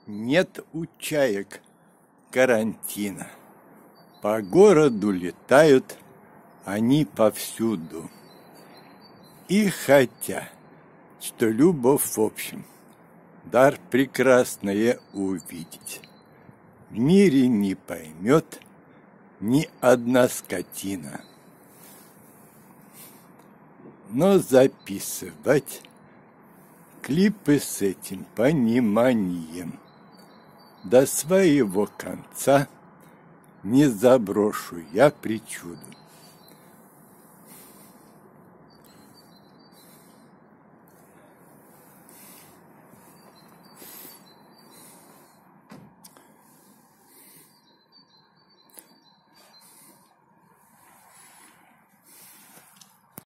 Нет у чаек карантина. По городу летают они повсюду. И хотя, что любовь в общем, дар прекрасное увидеть, в мире не поймет ни одна скотина. Но записывать клипы с этим пониманием до своего конца не заброшу я причуду.